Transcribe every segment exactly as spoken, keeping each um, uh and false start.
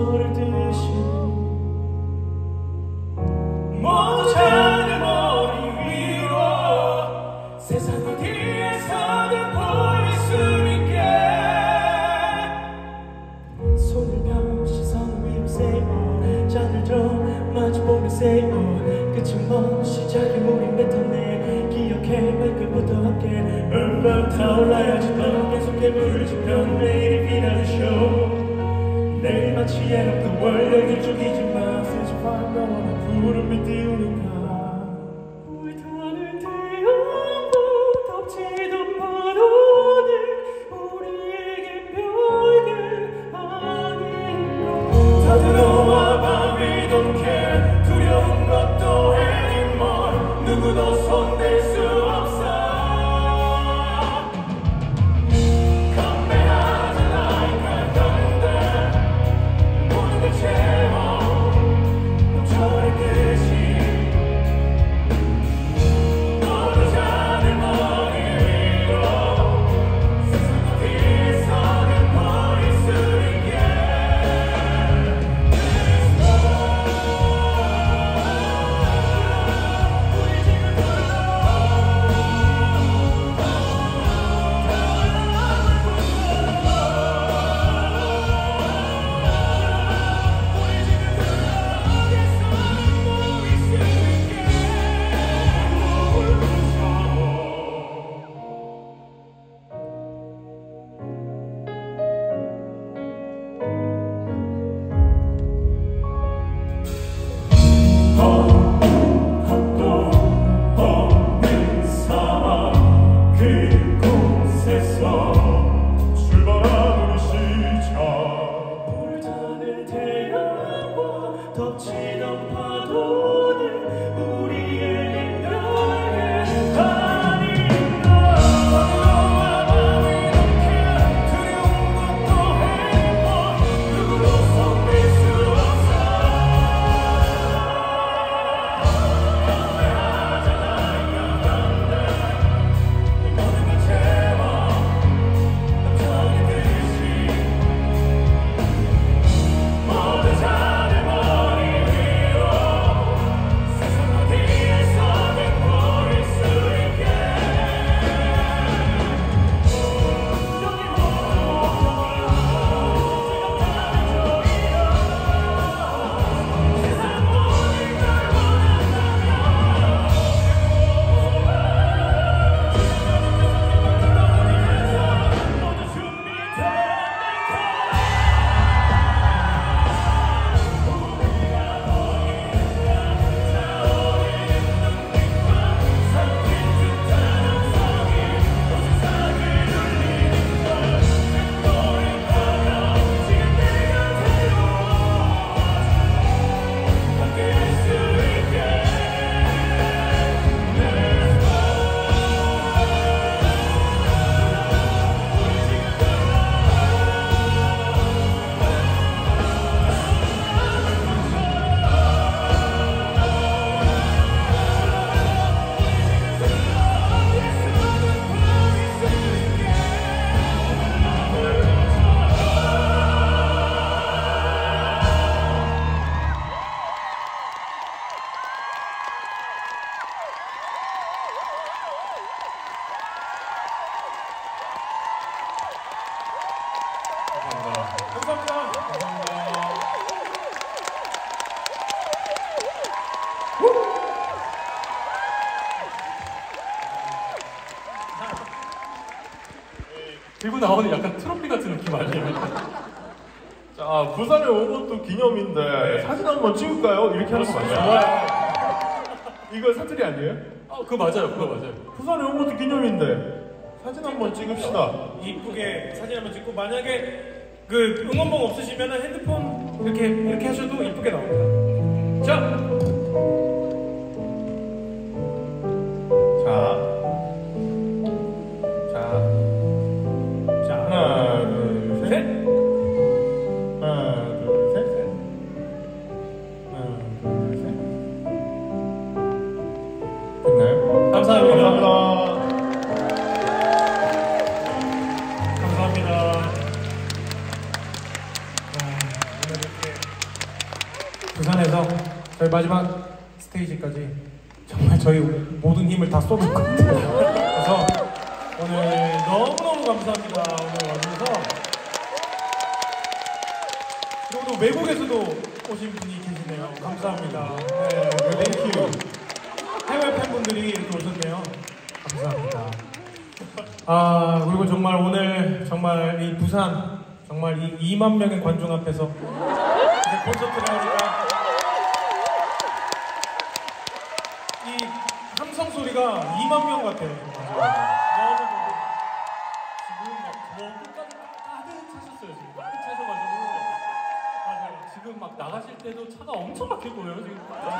버리듯이 모두 자네 머리 위로 세상 어디에서든 보일 수 있게 손을 펴 시선을 위로 세워 잔을 좀 마주보며 세워 끝은 뭐 시작이 우린 뱉어내 기억해 발끝부터 함께 울렁 타올라야지 더 계속해 불을 지펴 내일이 빛나는 쇼 내일 마치 end of the world 여길 죽이지마 세수한 너와 구름이 띄우니까 불타는 태양과 덮치던 바람들 우리에겐 별게 아닌가 다들 너와 밤이 don't care 두려운 것도 anymore 누구도 손댈 수 없어 건배하자 like a thunder 모든 걸 채워 넘쳐버리듯이 모두 자네 머리 위로 세상 어디에서든 보일 수 있게 우리 지금 덮치던 파도는 우리에겐 별게 아닌가 너와 밤이 don't care 두려운 것도 anymore 누구도 손댈 수 없어 건배하자 like a thunder 이 모든 걸 채워 넘쳐버리듯이 모두 자네 머리 위로 세상 어디에서든 보일 수 있게 여기 모두 생각하는 저기야 세상 모든 걸 원한다면 모두 준비된 감사합니다. 감사합니다. 들고 나오는 약간 트로피 같은 느낌 아니에요? 자, 부산에 온 것도 기념인데 네. 사진 한번 찍을까요? 이렇게 하는 거 맞아요? 좋아요. 이거 사투리 아니에요? 아, 그거 맞아요. 그거 맞아요. 부산에 온 것도 기념인데 사진 한번 찍읍시다. 이쁘게 사진 한번 찍고 만약에 그 응원봉 없으시면 핸드폰 이렇게 이렇게 하셔도 이쁘게 나옵니다. 자, 자, 자, 자 하나, 둘, 셋. 셋. 하나, 둘, 셋. 하나, 둘, 셋. 됐나요? 감사합니다. 감사합니다. 감사합니다. 와, 오늘 이렇게 부산에서 저희 마지막 스테이지까지 정말 저희 모든 힘을 다 쏟을 것 같아요. 그래서 오늘 너무너무 감사합니다. 오늘 와주셔서. 그리고 또 외국에서도 오신 분이 계시네요. 감사합니다. 네, 땡큐. 해외 팬분들이 이렇게 오셨네요. 감사합니다. 아, 그리고 정말 오늘 정말 이 부산 정말 이 이만 명의 관중 앞에서 이제 콘서트를 하니까 이 함성 소리가 이만 명 같아요. 너무 좋고 지금 막뭐 끝까지 가득 차셨어요. 지금 가득 차셔가지고 맞아요. 지금 막 나가실 때도 차가 엄청 막힐 거예요. 지금.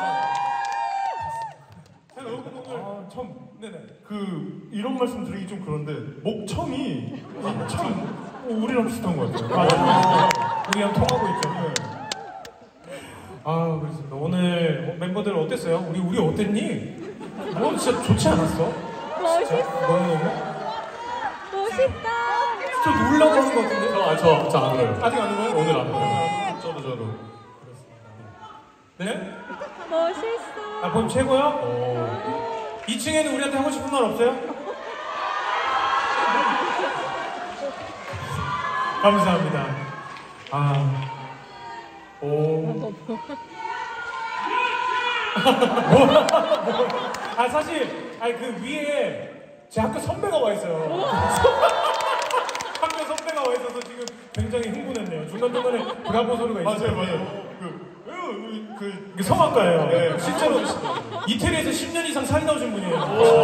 제가 여러분 오늘 아, 참, 네네. 그 이런 말씀 드리기 좀 그런데 목청이 참 우리랑 비슷한 것 같아요. 맞아요. 우리랑 통하고 있죠. 네. 아, 그렇습니다. 오늘 멤버들 어땠어요? 우리 우리 어땠니? 너 진짜 좋지 않았어? 멋있어. 너무너무? 멋있다. 좀 놀라고 하는 것 같은데? 저, 아, 저, 저 안 울어요. 아직 안 울어요? 오늘 안 울어요. 저도 저도. 네? 멋있어. 아, 그럼 최고요? 오. 이 층에는 우리한테 하고 싶은 말 없어요? 감사합니다. 아, 오. 뭐? 아, 사실, 아니, 그 위에 제 학교 선배가 와 있어요. 학교 선배가 와 있어서 지금 굉장히 흥분했네요. 중간중간에 브라보 소리가 있어요. 맞아요, 맞아요. 그, 그, 그, 이게 성악가예요. 네. 실제로 이태리에서 십 년 이상 살다 오신 분이에요.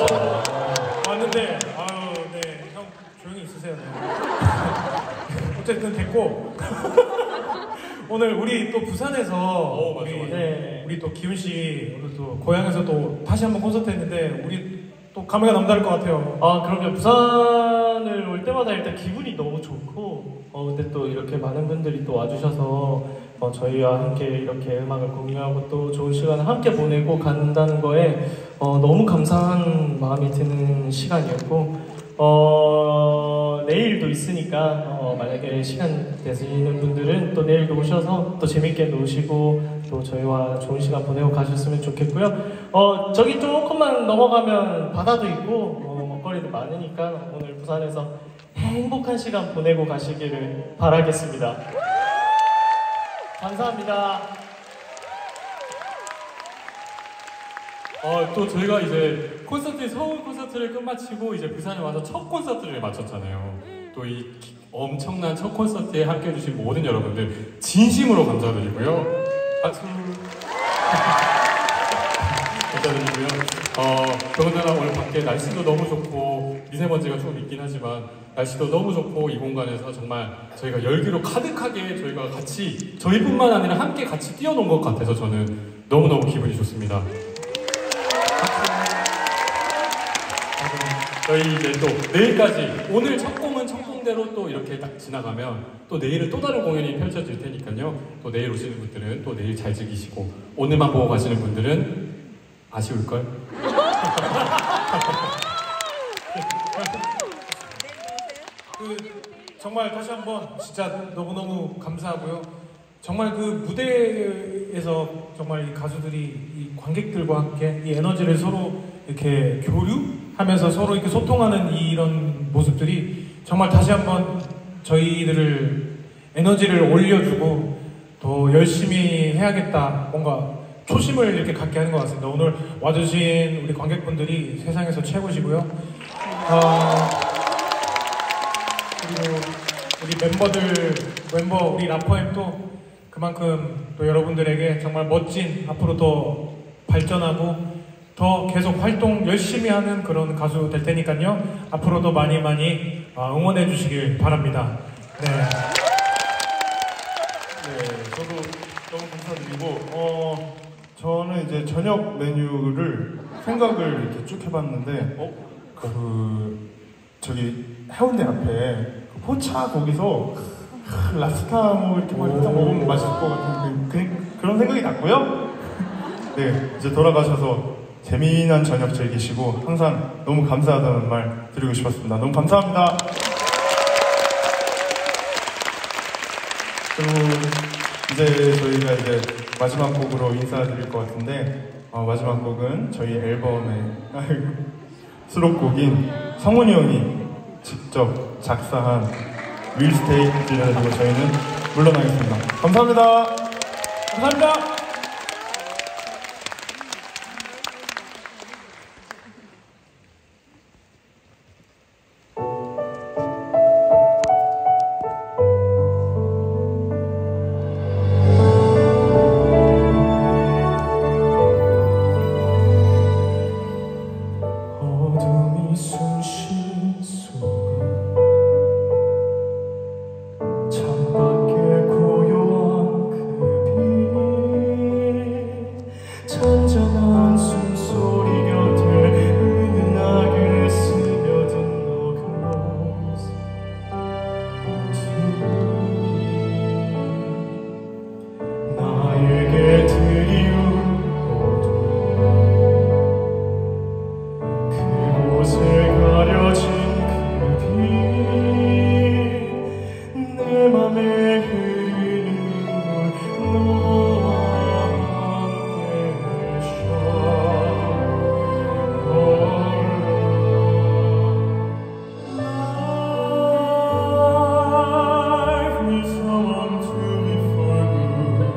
왔는데, 아유, 네, 형 조용히 있으세요. 네. 어쨌든 됐고 오늘 우리 또 부산에서 오, 맞아, 우리, 맞아. 네, 우리 또 기훈 씨 오늘 또 고향에서 또 다시 한번 콘서트 했는데 우리 또 감회가 남다를 것 같아요. 아, 그럼요. 부산을 올 때마다 일단 기분이 너무 좋고, 어, 근데 또 이렇게 많은 분들이 또 와주셔서, 어, 저희와 함께 이렇게 음악을 공유하고 또 좋은 시간을 함께 보내고 간다는 거에, 어, 너무 감사한 마음이 드는 시간이었고, 어, 내일도 있으니까, 어, 만약에 시간 되시는 분들은 또 내일도 오셔서 또 재밌게 노시고, 또 저희와 좋은 시간 보내고 가셨으면 좋겠고요. 어, 저기 조금만 넘어가면 바다도 있고, 어, 먹거리도 많으니까 오늘 부산에서 행복한 시간 보내고 가시기를 바라겠습니다. 감사합니다. 어, 또 저희가 이제 콘서트, 서울 콘서트를 끝마치고 이제 부산에 와서 첫 콘서트를 마쳤잖아요. 또 이 엄청난 첫 콘서트에 함께 해주신 모든 여러분들 진심으로 감사드리고요. 박수. 감사드리고요. 어, 더군다나 오늘 밖에 날씨도 너무 좋고 미세먼지가 좀 있긴 하지만 날씨도 너무 좋고 이 공간에서 정말 저희가 열기로 가득하게 저희가 같이 저희뿐만 아니라 함께 같이 뛰어논 것 같아서 저는 너무너무 기분이 좋습니다. 저희 이제 또 내일까지 오늘 첫 공은 첫 공대로 또 이렇게 딱 지나가면 또 내일은 또 다른 공연이 펼쳐질 테니까요. 또 내일 오시는 분들은 또 내일 잘 즐기시고 오늘만 보고 가시는 분들은 아쉬울걸? 그 정말 다시 한번 진짜 너무너무 감사하고요. 정말 그 무대에서 정말 이 가수들이 이 관객들과 함께 이 에너지를 서로 이렇게 교류하면서 서로 이렇게 소통하는 이런 모습들이 정말 다시 한번 저희들을 에너지를 올려주고 더 열심히 해야겠다 뭔가 초심을 이렇게 갖게 하는 것 같습니다. 오늘 와주신 우리 관객분들이 세상에서 최고시고요. 어, 그리고 우리 멤버들, 멤버 우리 라퍼엠도 그만큼 또 여러분들에게 정말 멋진 앞으로 더 발전하고 더 계속 활동 열심히 하는 그런 가수 될 테니까요. 앞으로도 많이 많이 응원해 주시길 바랍니다. 네. 네, 저도 너무 감사드리고, 어, 저는 이제 저녁 메뉴를 생각을 이렇게 쭉 해봤는데, 어, 그, 저기 해운대 앞에 그 포차 거기서 크, 랍스타 뭐 이렇게 막 일단 먹으면 맛있을 것 같은 그, 그, 그런 생각이 났고요. 네, 이제 돌아가셔서 재미난 저녁 즐기시고 항상 너무 감사하다는 말 드리고 싶었습니다. 너무 감사합니다. 그리고 이제 저희가 이제 마지막 곡으로 인사드릴 것 같은데 어, 마지막 곡은 저희 앨범의 수록곡인 성훈이 형이 직접 작사한 Will Stay 들려드리고 저희는 물러나겠습니다. 감사합니다. 감사합니다. 어둠이 숨쉰 순간 창밖에 고요한 그 빛 잔잔한 숨소리 곁에 은은하게 스며든 너 그 모습 나에게 드리운 그곳에 가려진 그 빛 내 맘에 흐르는 눈물 너와 함께 Life needs someone to live for you.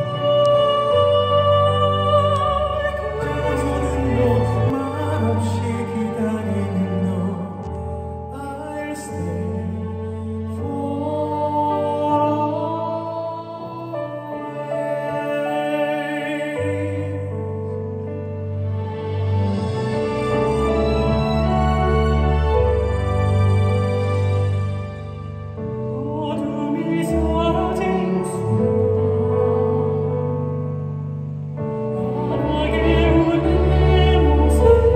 그거는 너 말없이 기다리는 너 I'll stay 어둠이 사라진 순간 환하게 웃는 내 모습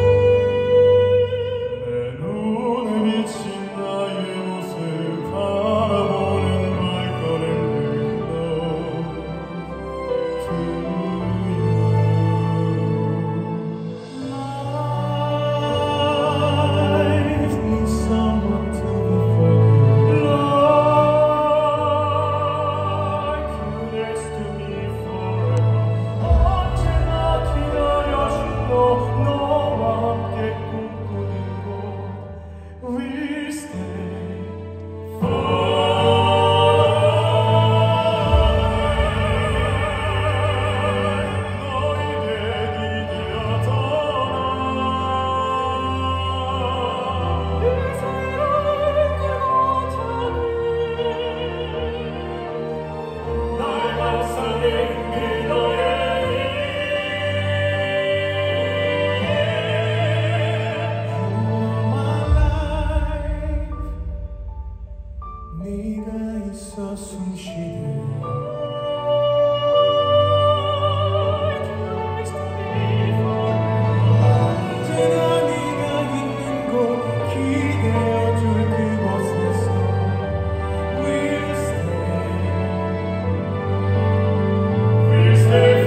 내 눈에 비친 나의 모습 바라보는 발걸음을 To you Life needs someone to live for. Like you next to me forever. 언제나 기다려준 너 너와 함께 꿈꾸는 곳 We'll stay 너에게 기대어 떠나 이 새로운 그곳에 날 감싸는 그너의 네가 있어 숨쉬는 언제나 네가 있는 곳 기대어줄 그곳에서 We'll stay We'll stay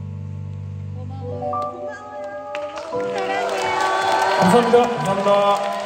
사랑해요. 감사합니다. 감사합니다.